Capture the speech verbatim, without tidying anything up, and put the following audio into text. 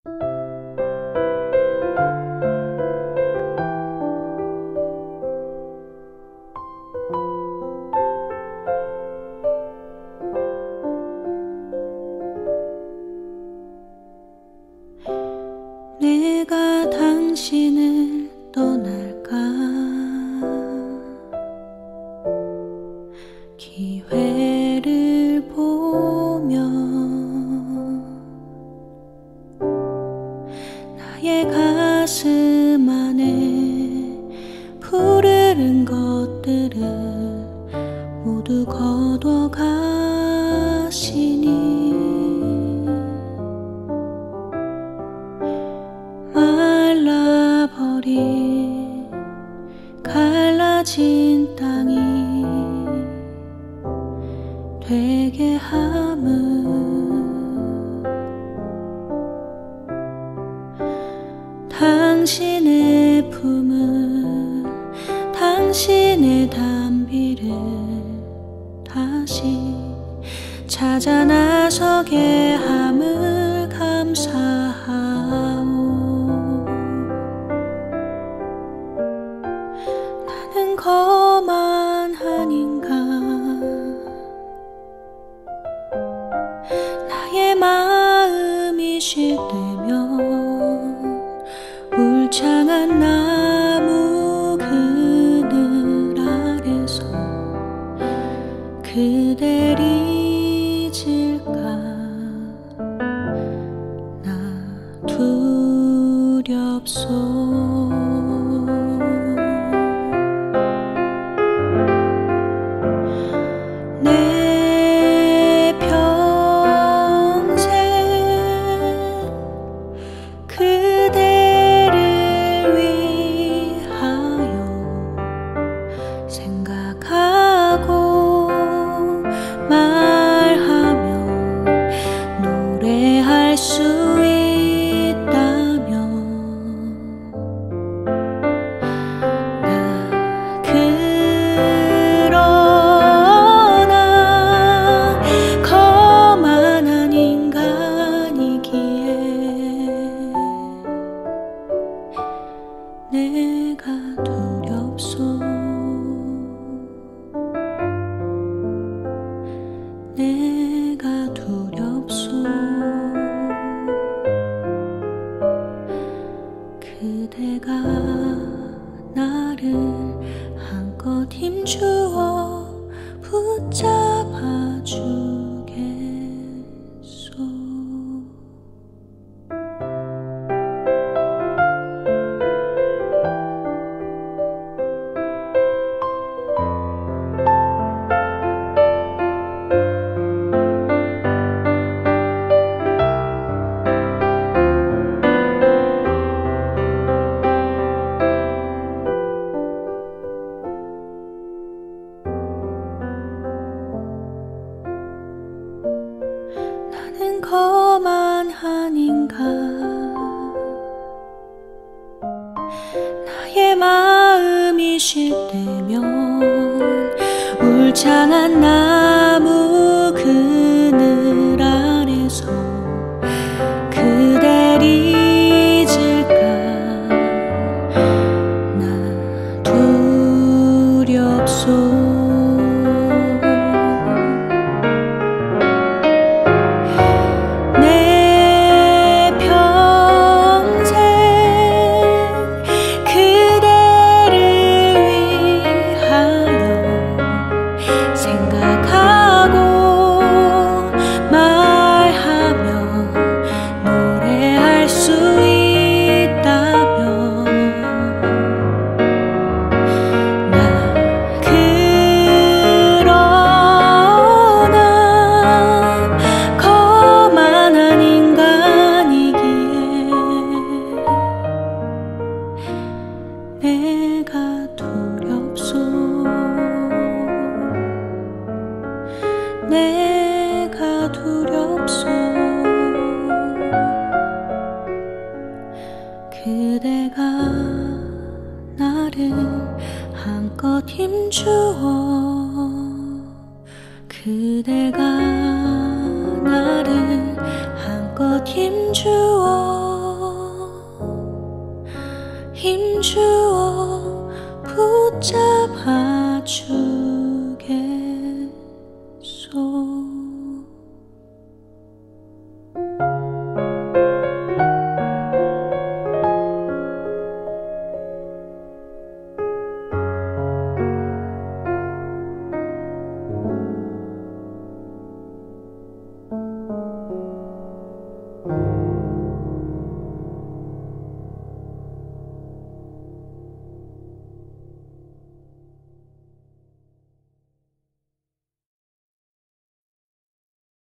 내가 당신을 떠날까 기회를 보며 나의 가슴 안에 푸르른 것들을 모두 거둬가시니 말라버린 갈라진 땅이 되게 함은 당신의 품을 당신의 담비를 다시 찾아 나서게 함을 감사하오. 나는 거만하닌가 나의 마음이 쉴 때면 울창한 나무 그늘 아래서 그댈 잊을까 나 두렵소. 내 평생 그대를 위하여 생각하고 말하며 노래할 수 있다면 나 그러나 거만한 인간이기에 내가 두렵소. 내가 두렵소. 그대가 나를 한껏 힘주어 붙잡아 주겠소. 나는 거만하닌가 나의 마음이 쉴 때면 울창한 나무 그늘 아래서 그댈 잊을까 나 두렵소. 내가 두렵소. 내가 두렵소. 그대가 나를 한껏 힘주어 그대가 나를 한껏 힘주어 주어 붙잡아줘